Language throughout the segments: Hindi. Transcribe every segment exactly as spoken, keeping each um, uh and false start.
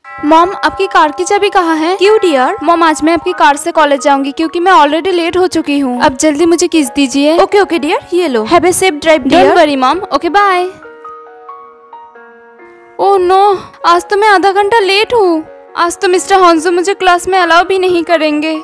मॉम, आपकी कार की चाबी कहाँ है? क्यों डियर? मॉम, आज मैं आपकी कार से कॉलेज जाऊंगी क्योंकि मैं ऑलरेडी लेट हो चुकी हूँ। अब जल्दी मुझे किस दीजिए। ओके ओके डियर, ये लो। Have a safe drive don't dear. Worry mom. Okay bye. Oh no, आज तो मैं आधा घंटा लेट हूँ। आज तो मिस्टर हॉन्जो मुझे क्लास में अलाउ भी नहीं करेंगे।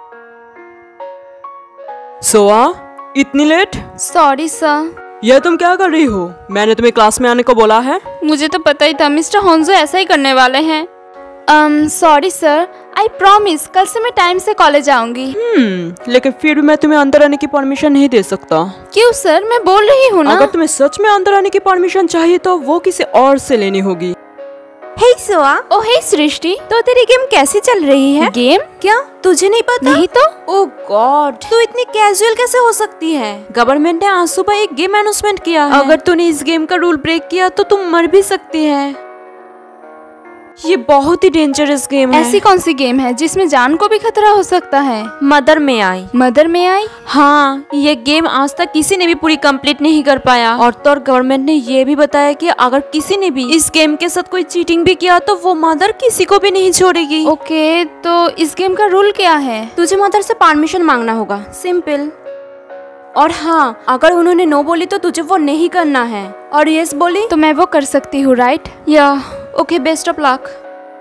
सोआ, इतनी लेट? Sorry sir. यह तुम क्या कर रही हो? मैंने तुम्हें क्लास में आने को बोला है। मुझे तो पता ही था मिस्टर हॉन्जो ऐसा ही करने वाले हैं। um, sorry sir, I promise कल से मैं टाइम से कॉलेज आऊंगी। हम्म लेकिन फिर भी मैं तुम्हें अंदर आने की परमिशन नहीं दे सकता। क्यों सर, मैं बोल रही हूँ ना। अगर तुम्हें सच में अंदर आने की परमिशन चाहिए तो वो किसी और से लेनी होगी। हे सोआ। ओह हे सृष्टि, तो तेरी गेम कैसी चल रही है? गेम? क्या तुझे नहीं पता? नहीं तो। ओह गॉड, तू इतनी कैजुअल कैसे हो सकती है? गवर्नमेंट ने आज सुबह एक गेम अनाउंसमेंट किया है। अगर तूने इस गेम का रूल ब्रेक किया तो तुम मर भी सकती है। ये बहुत ही डेंजरस गेम है। ऐसी कौन सी गेम है जिसमें जान को भी खतरा हो सकता है? मदर में आई। मदर में आई? हाँ, ये गेम आज तक किसी ने भी पूरी कंप्लीट नहीं कर पाया। और तो और गवर्नमेंट ने ये भी बताया कि अगर किसी ने भी इस गेम के साथ कोई चीटिंग भी किया तो वो मदर किसी को भी नहीं छोड़ेगी। ओके, तो इस गेम का रूल क्या है? तुझे मदर से परमिशन मांगना होगा, सिंपल। और हाँ, अगर उन्होंने नो बोली तो तुझे वो नहीं करना है, और यस बोली तो मैं वो कर सकती हूँ, राइट? या okay, best of luck.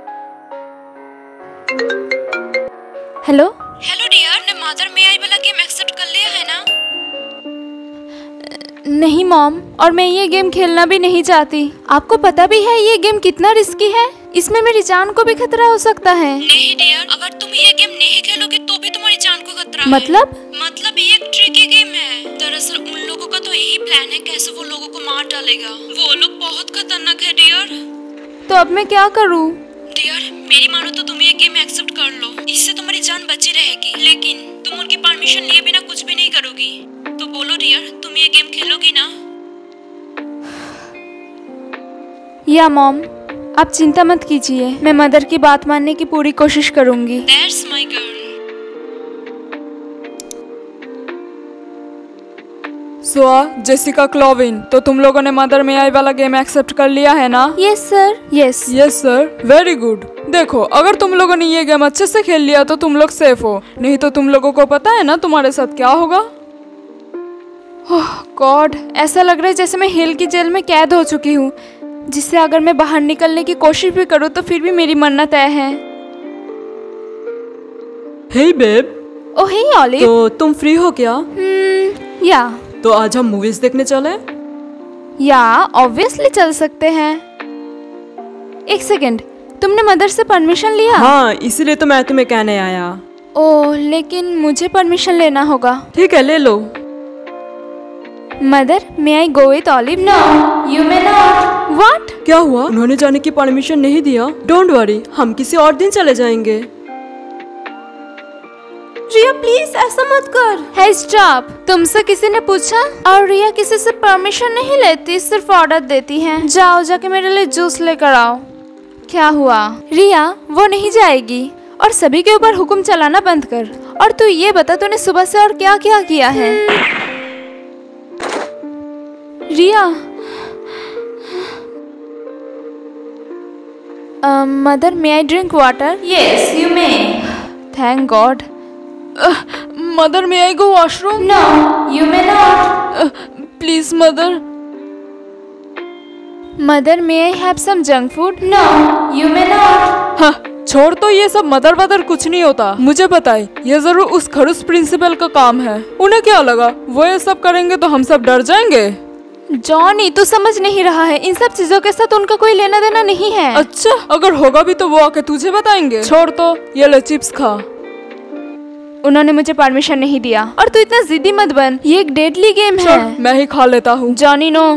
Hello hello dear, ने मदर में आई वाला गेम एक्सेप्ट कर लिया है ना? नहीं मॉम, और मैं ये गेम खेलना भी नहीं चाहती। आपको पता भी है ये गेम कितना रिस्की है? इसमें मेरी जान को भी खतरा हो सकता है। नहीं डियर, अगर तुम ये गेम नहीं खेलोगे तो भी तुम्हारी जान को खतरा मतलब? है। मतलब ये एक ट्रिकी गेम है। दरअसल उन लोगों का तो यही प्लान है कैसे वो लोगों को मार डालेगा। वो लोग बहुत खतरनाक है डियर। तो अब मैं क्या करूँ? डियर, मेरी मानो तो तुम ये गेम एक्सेप्ट कर लो, इससे तुम्हारी जान बची रहेगी। लेकिन तुम उनकी परमिशन लिए बिना कुछ भी नहीं करोगी। तो बोलो डियर, तुम ये गेम खेलोगी ना? या मॉम, आप चिंता मत कीजिए, मैं मदर की बात मानने की पूरी कोशिश करूंगी। That's my girl. सोआ, जेसिका, क्लोविन, तो तुम लोगों ने मदर में आई वाला गेम एक्सेप्ट कर लिया है ना? Yes sir. Yes yes sir, very good. देखो, अगर तुम लोगों ने ये गेम अच्छे से खेल लिया तो तुम लोग सेफ हो, नहीं तो तुम लोगों को पता है ना तुम्हारे साथ क्या होगा। ओह गॉड, ऐसा लग रहा है जैसे मैं हेल की जेल में कैद हो चुकी हूँ, जिससे अगर मैं बाहर निकलने की कोशिश भी करूँ तो फिर भी मेरी मरना तय है। Hey babe. Oh hey Olive. तो तुम फ्री हो क्या? हम्म, या तो आज हम मूवीज देखने चले? या ऑब्वियसली चल सकते हैं। एक सेकंड, तुमने मदर से परमिशन लिया? हाँ, इसीलिए तो मैं तुम्हें कहने आया। ओह, लेकिन मुझे परमिशन लेना होगा। ठीक है, ले लो। Mother, may I go with Olive? No, you may not. What? क्या हुआ? उन्होंने जाने की परमिशन नहीं दिया? डोंट वरी, हम किसी और दिन चले जाएंगे। रिया प्लीज ऐसा मत कर। है स्टॉप। तुमसे किसी ने पूछा? और रिया किसी से परमिशन नहीं लेती, सिर्फ ऑर्डर देती है। जाओ, जाके मेरे लिए जूस लेकर आओ। क्या हुआ? रिया वो नहीं जाएगी। और सभी के ऊपर हुक्म चलाना बंद कर। और तू ये बता, तूने सुबह से और क्या क्या किया है? Riya. Mother, may I drink water? Yes you may. Thank God. Mother, may I go washroom? No, you may not. Please mother. Mother, may I have some junk food? No, you may not. हाँ, छोड़ तो ये सब मदर वदर कुछ नहीं होता। मुझे बताए, ये जरूर उस खड़ूस प्रिंसिपल का काम है। उन्हें क्या लगा वो ये सब करेंगे तो हम सब डर जाएंगे? जॉनी, तू समझ नहीं रहा है, इन सब चीजों के साथ उनका कोई लेना देना नहीं है। अच्छा, अगर होगा भी तो वो आके तुझे बताएंगे। छोड़ तो, ये ले चिप्स खा। उन्होंने मुझे परमिशन नहीं दिया। और तू इतना जिद्दी मत बन, ये एक डेडली गेम है। मैं ही खा लेता हूँ। Johnny no.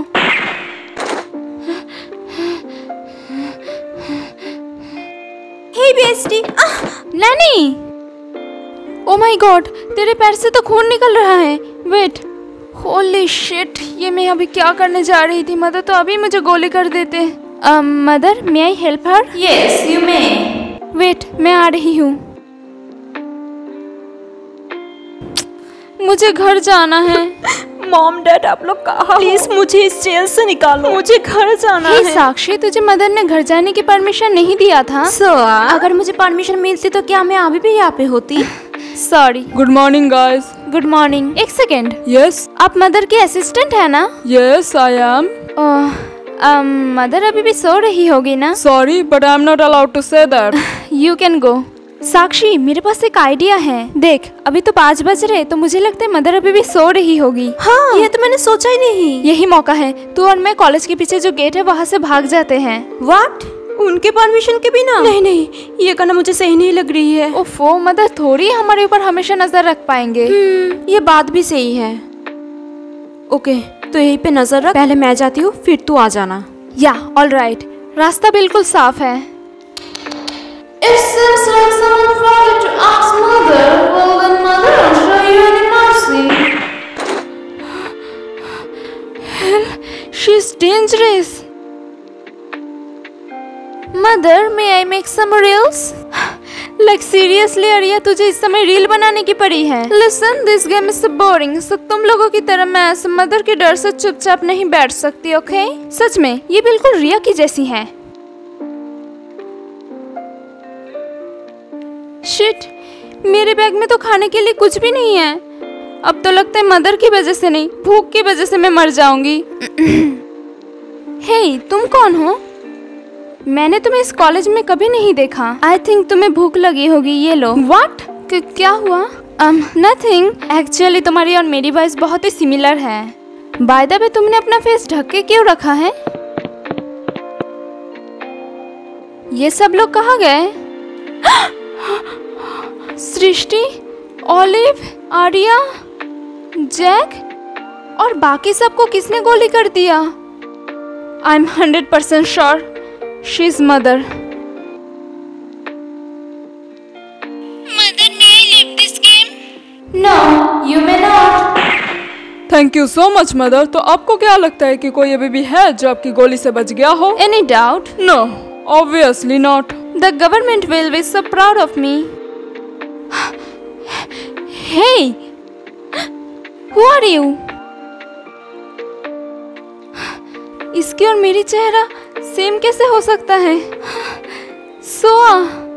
Hey bestie. Nanny. Oh my God, तेरे पैर से तो खून निकल रहा है। वेट, होली शिट, ये मैं अभी क्या करने जा रही थी? मदर तो अभी मुझे गोली कर देते। Mother, may I help her? Yes you may. Wait, मैं आ रही हूँ। मुझे घर जाना है। मॉम डैड आप लोग कहाँ? प्लीज मुझे इस जेल से निकालो, मुझे घर जाना हे है। साक्षी, तुझे मदर ने घर जाने की परमिशन नहीं दिया था। सोआ, अगर मुझे परमिशन मिलती तो क्या मैं अभी भी यहाँ पे होती? Sorry. Good morning guys. Good morning. एक सेकेंड, यस आप मदर की असिस्टेंट है ना? Yes I am. मदर अभी भी सो रही होगी ना? Sorry but I am not allowed to say that. You can go. Sakshi, मेरे पास एक आइडिया है। देख, अभी तो पाँच बज रहे, तो मुझे लगता है मदर अभी भी सो रही होगी। हाँ, ये तो मैंने सोचा ही नहीं। यही मौका है, तू और मैं कॉलेज के पीछे जो गेट है वहाँ से भाग जाते हैं। व्हाट? उनके परमिशन के बिना? नहीं नहीं, ये करना मुझे सही नहीं लग रही है। ओफो, मदर थोड़ी हमारे ऊपर हमेशा नजर रख पाएंगे। ये बात भी सही है। ओके, तो यहीं पे नजर रख, पहले मैं जाती हूँ फिर तू आ जाना। या ऑल राइट, रास्ता बिल्कुल साफ है। It seems like someone forgot to ask mother. Well, then mother won't show you any mercy. Hell, she's dangerous. Mother, may I make some reels? Like seriously, अरिया, तुझे इस समय रील बनाने की पड़ी है? Listen, this game is so boring. So तुम लोगों की तरह मैं ऐसे मदर के डर से चुपचाप नहीं बैठ सकती, ओके? सच में, ये बिल्कुल रिया की जैसी है। शिट, मेरे बैग में तो खाने के लिए कुछ भी नहीं है। अब तो लगता है मदर की वजह से नहीं, भूख की वजह से मैं मर जाऊंगी। हे, तुम कौन हो? मैंने तुम्हें इस कॉलेज में कभी नहीं देखा। आई थिंक तुम्हें भूख लगी होगी, ये लो। व्हाट? क्या हुआ? um, nothing. एक्चुअली तुम्हारी और मेरी वॉइस बहुत ही सिमिलर है। बाय द वे, तुमने अपना फेस ढक के क्यों रखा है? ये सब लोग कहाँ गए? सृष्टि, ओलिव, आर्या, जैक और बाकी सबको किसने गोली कर दिया? I am hundred percent sure she is mother. Mother, may I leave this game? No, you may not. Thank you so much mother. तो आपको क्या लगता है कि कोई अभी भी है जो आपकी गोली से बच गया हो? Any doubt? No, obviously not. The government will be so proud of me. Hey, who are you? इसकी और मेरी चेहरा सेम कैसे हो सकता है? सोआ।